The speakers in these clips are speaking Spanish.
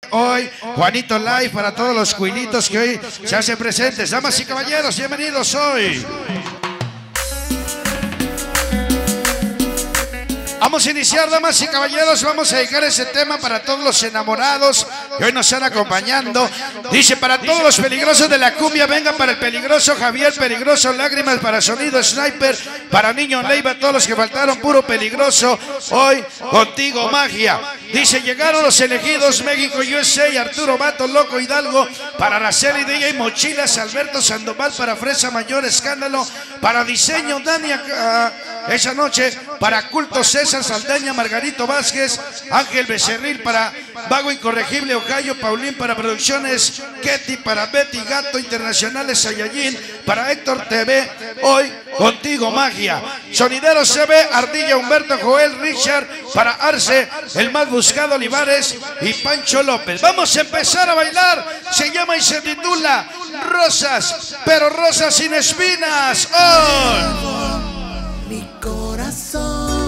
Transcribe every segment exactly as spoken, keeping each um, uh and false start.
hoy, Juanito Live, para todos los cuilitos que hoy se hacen presentes. Damas y caballeros, bienvenidos hoy. Vamos a iniciar, damas y caballeros, vamos a dedicar ese tema para todos los enamorados que hoy nos están acompañando. Dice, para todos los peligrosos de la cumbia, venga para el peligroso Javier, peligroso Lágrimas, para Sonido Sniper, para Niño Leiva, todos los que faltaron, puro peligroso, hoy contigo magia. Dice, llegaron los elegidos, México, U S A, Arturo Vato, Loco Hidalgo, para Araceli, D J Mochilas, Alberto Sandoval, para Fresa Mayor, Escándalo, para Diseño, Dani, uh, esa noche, para Culto César Saldaña, Margarito Vázquez, Ángel Becerril, para Vago Incorregible, Ocayo, Paulín, para Producciones, Ketty, para Betty Gato, Internacionales, Saiyajin, para Héctor T V, hoy contigo magia. Sonidero C B, Ardilla, Humberto, Joel, Richard, para Arce, el más buscado, Olivares y Pancho López. Vamos a empezar a bailar, se llama y se titula Rosas, pero rosas sin espinas. ¡Oh! Mi corazón.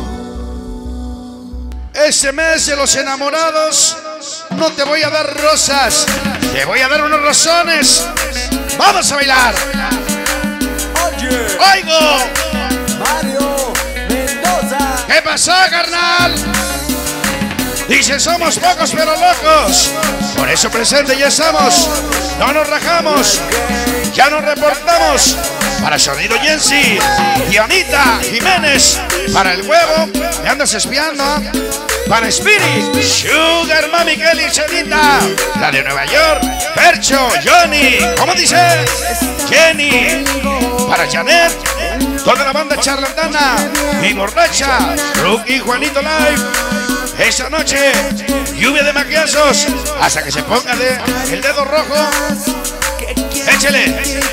Este mes de los enamorados no te voy a dar rosas, te voy a dar unos rosones. Vamos a bailar. Oye, Oigo. Mario Mendoza. ¿Qué pasó, carnal? Dice, somos pocos pero locos. Por eso presente ya estamos. No nos rajamos. Ya nos reportamos. Para Sonido Jensi, Dionita Jiménez, para El Huevo, me andas espiando. Para Spirit, Sugar Mami Kelly Chelita, la de Nueva York, Percho, Johnny, ¿cómo dice? Jenny, para Janet, toda la banda charlatana, mi borracha, Rookie Juanito Live. Esta noche, lluvia de maquillazos, hasta que se ponga de el dedo rojo. Échele.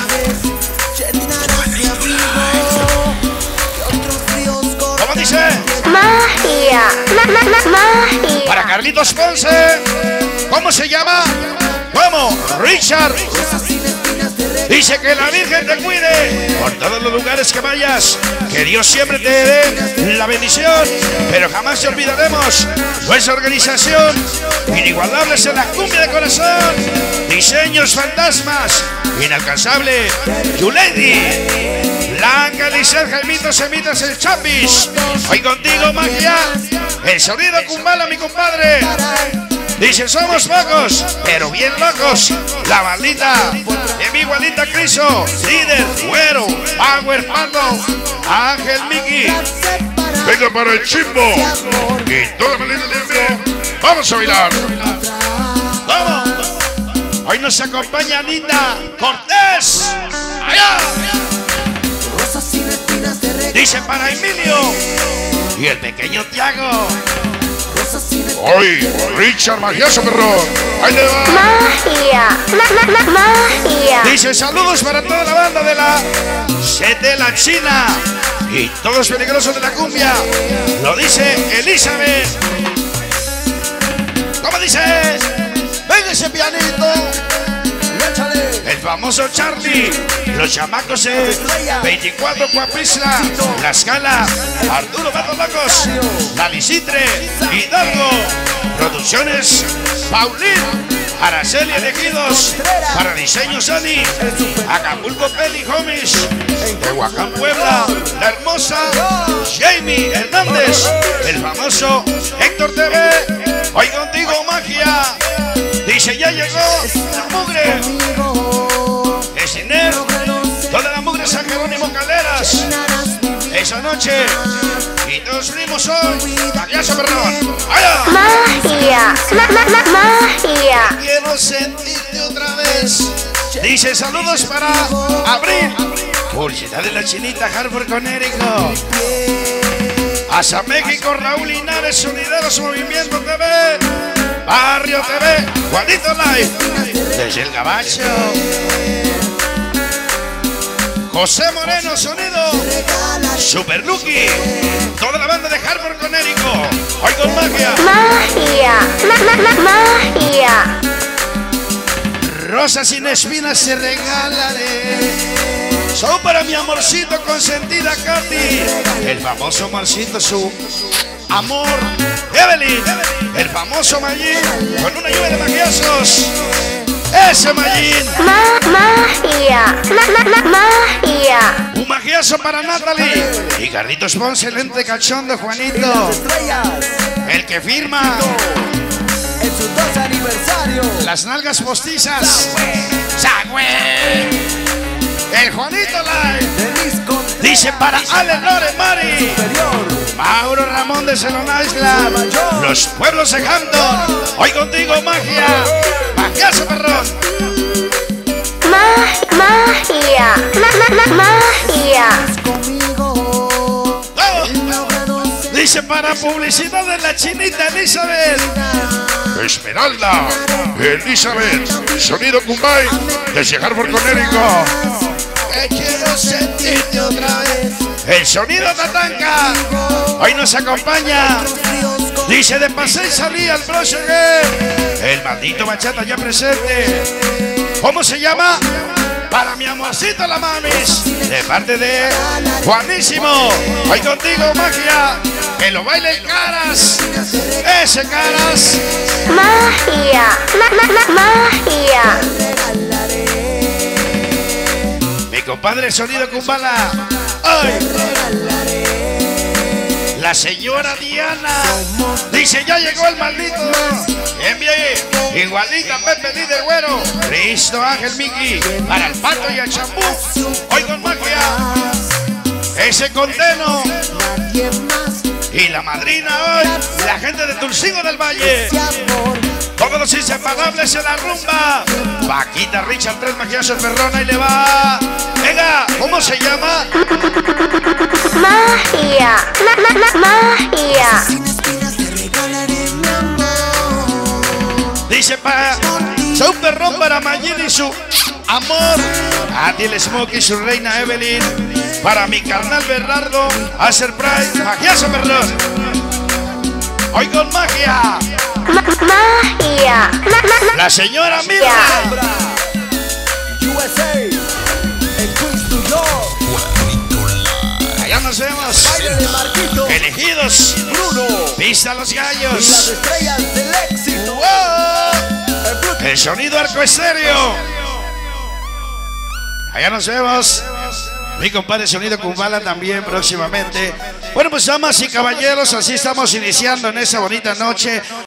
¿Cómo dice? Magia, ma, ma, ma, magia. Para Carlitos Ponce, ¿cómo se llama? ¿Cómo? Richard. Dice que la Virgen te cuide por todos los lugares que vayas, que Dios siempre te dé la bendición, pero jamás te olvidaremos nuestra organización, inigualables en la cumbia de corazón, diseños fantasmas, inalcanzable, Yulady, Blanca, Lizeth, Jaimito, Semitas, el Chapis, hoy contigo magia, el sonido Kumbala, mi compadre. Dice, somos pocos, pero bien locos. La bandita de mi igualita Criso, líder, güero, Power, Pando, Ángel, Miki. Venga para el Chimbo. Y toda la bandita de vamos a bailar. Vamos. Hoy nos acompaña Nina Cortés. Allá. Dice para Emilio y el pequeño Tiago. Hoy, Richard Magioso, perro. Ahí le va. Magia, ma, ma, ma, magia. Dice, saludos para toda la banda de la C T La China y todos los peligrosos de la cumbia. Lo dice Elizabeth. ¿Cómo dice? Venga ese pianito. El famoso Charlie, los chamacos de veinticuatro Cuapisla, La Escala, Arturo Vato Locos, La Lisitre, Hidalgo, Producciones, Paulín, Araceli Elegidos, para Diseño Sani, Acapulco Peli Homies, Tehuacán Puebla, La Hermosa, Jamie Hernández, el famoso Héctor T V, hoy contigo magia. Dice, ya llegó la mugre. Esiner, toda la mugre San Jerónimo Caleras. Esa noche. Y todos unimos hoy. Payaso, perdón. ¡Allá! Magia, ma, ma, ma, magia. Quiero sentirte otra vez. Dice, saludos para Abril. Publicidad de la Chinita, Harvard, Conérico. Hasta México, Raúl Linares, Sonideros, Movimiento T V. Barrio T V, Juanito Live, desde el Gabacho. José Moreno, sonido. Super Lucky, toda la banda de Harvard, Conérico. Hoy con magia. Magia, ma, ma, ma, magia. Rosas sin espinas se regalaré. Son para mi amorcito consentida Katy. El famoso amorcito, su amor. Evelyn, el famoso Mayín, con una lluvia de todos. Ese Mayín. Ma, magia. Ma, ma, ma, magia. Un magiazo para Natalie. Y Carlitos Ponce, el ente cachondo Juanito. El que firma. En sus dos aniversarios. Las nalgas postizas. ¡Sagüe! El Juanito Live. Dice para Ale Lore Mari. Mauro Ramón de Celona Isla. Los pueblos de Hampton. Hoy contigo, magia. Magiazo, perrón. Ma, magia. Ma, ma, ma, magia. Conmigo. Oh. Dice para publicidad de la chinita Elizabeth. Esmeralda, Elizabeth, sonido Cumbay, desde Harvard, Connecticut. Que quiero sentirte otra vez. El sonido Tatanka, hoy nos acompaña. Dice de pasé y salí al brochure. El maldito bachata ya presente. ¿Cómo se llama? Para mi amorcito la mamis. De parte de Juanísimo. Hoy contigo, magia. Que lo bailen Caras. Ese Caras. Magia. Ma, ma, ma, magia. Mi compadre Sonido Kumbala. ¡Ay! La señora Diana. Dice, ya llegó el maldito. Envía igualita Pepe Líder Güero. Cristo Ángel Miki. Para el Pato y el Champú. Hoy con magia. Ese Conteno. Y la madrina hoy. La gente de Tulcingo del Valle. Todos los inseparables en la rumba. Paquita Richard, tres magiazos perrona y le va. Venga, ¿cómo se llama? Magia. Ma, ma, ma, magia. Dice para un perrón para Mayín y su amor. A ti el Smokey y su reina Evelyn. Para mi carnal Bernardo. A Ser Pride. Magiazo perrón. Hoy con magia. Ma, magia. Ma, ma, ma. La señora Mirna. U S A. En Queens, New York. Allá nos vemos. Baile de Marquito. Elegidos. Bruno. Pista a los Y las gallos. estrellas del éxito. ¡Wow! En Brooklyn. El sonido arco estéreo. Allá nos vemos. Mi compadre Sonido Kumbala también próximamente. Bueno, pues damas y caballeros, así estamos iniciando en esa bonita noche.